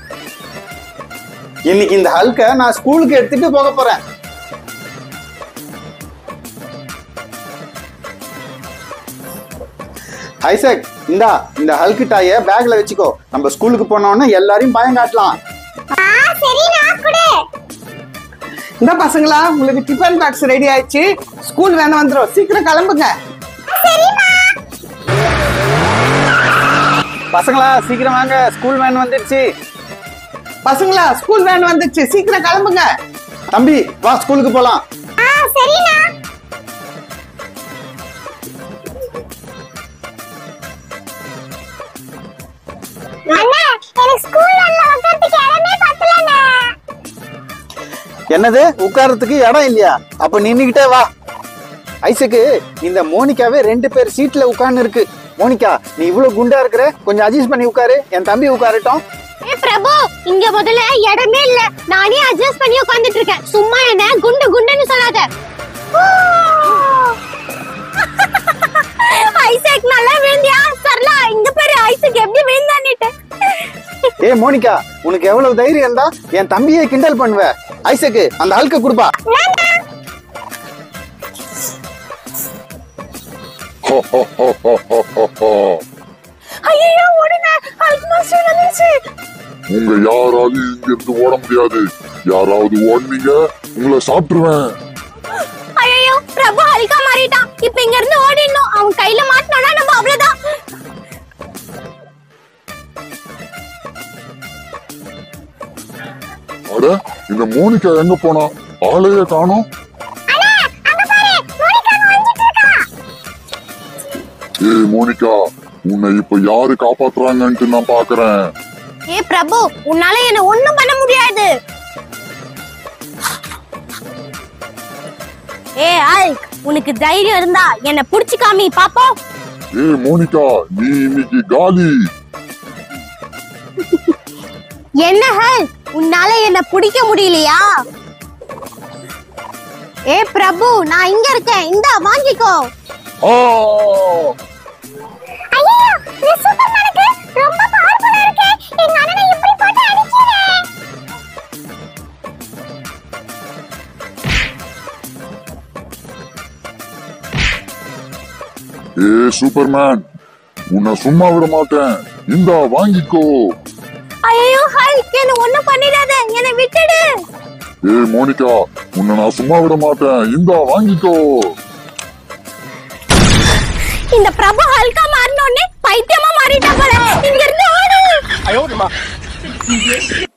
இன்னைக்கு இந்த ஹல்க நான் ஸ்கூலுக்கு எடுத்துட்டு போக போறேன். ஐசக், இந்த ஹல்க் டாய பேக்ல வச்சுக்கோ. நம்ம ஸ்கூலுக்கு போனோம்னா எல்லாரையும் பயம் காட்டலாம். இந்த பசங்களா, உங்களுக்கு டிஃபன் பாக்ஸ் ரெடி ஆயிடுச்சு. ஸ்கூல் வேன் வந்துடும், சீக்கிரம் கிளம்புங்க. பசங்களா சீக்கிரம் வாங்க, ஸ்கூல் வேன் வந்துடுச்சு. பசங்களா, ஸ்கூல் வேன் வந்துடுச்சு, சீக்கிரம் கிளம்புங்க. தம்பி வா, ஸ்கூலுக்கு போலாம். என்னது, உட்கார்றதுக்கு இடம் இல்லையா? அப்ப நின்னுகிட்டே வா. ஐசக்கு, இந்த மோனிகாவே 2 பேர் சீட்ல உட்கார்ந்து இருக்கு. மோனிகா, நீ இவ்வளவு குண்டா இருக்கிற, கொஞ்சம் அட்ஜஸ்ட் பண்ணி உட்காரு. என் தம்பி உட்காரட்டும். பிரபு, இங்க முதல்ல இடமே இல்ல, நானே அட்ஜஸ்ட் பண்ணி உட்கார்ந்துட்டு இருக்கேன். சும்மா என்ன குண்டு குண்டுன்னு சொல்லாத. ஐசக் நல்லா விழுந்தியா? சரலா, இங்க பாரு ஐசக் எப்படி விழுந்தான்னுட்டு. ஏ மோனிகா, உனக்கு எவ்வளவு தைரியம் இருந்தா என் தம்பியை கிண்டல் பண்ணுவ? ஐசக்கு, அந்த ஹல்க குடுப்பா. ஐயோ, ஓடுங்க, ஹல்க் மாஸ்டர் வந்துருச்சு. உங்க யாராவது இங்க இருந்து ஓட முடியாது. யாராவது ஓடுனீங்க உங்களை சாப்பிட்டுருவேன். ஐயோ, பிரபு ஹல்கா மாறிட்டான். இப்ப இங்க இருந்து ஓடிடணும். அவன் கையில மாட்டினோம்னா நம்ம அவ்வளவுதான். அட, இந்த மோனிகா எங்க போனா? ஆளையே காணோம். ஏய் மோனிகா, உன்னை இப்ப யாரு காப்பாத்துறாங்கன்ட்டு நான் பாக்குறேன். ஏ பிரபு, உன்னால என்ன ஒண்ணும் பண்ண முடியாது. ஏ ஹல்க், உனக்கு தைரியம் இருந்தா என்ன புடிச்சு காமி பாப்போம். ஏய் மோனிகா, நீ இன்னைக்கு காலி. என்ன ஹல்க், உன்னால என்ன பிடிக்க முடியலையா? ஏ பிரபு, நான் இங்க இருக்கேன், இந்தா வாங்கிக்கோ. ஆ! ஐயோ, இது சூப்பர்மேனுக்கு ரொம்ப பவர்ஃபுல்லா இருக்கு. எங்க அண்ணனை இப்படி போட்டு அடிக்கிறேன். ஏய் சூப்பர்மேன், உன்னை சும்மா விட மாட்டேன். இந்தா வாங்கிக்கோ. ஐயோ ஹல்க், என்ன ஒண்ணும் பண்ணிடாத, என்னை விட்டுடு. ஏய் மோனிகா, உன்னை நான் சும்மா விட மாட்டேன். இந்தா வாங்கிக்கோ. இந்த பிரபு ஹல்கா மாறினோடனே பைத்தியமா மாறிட்டா போல. இங்க இருந்து ஓடு.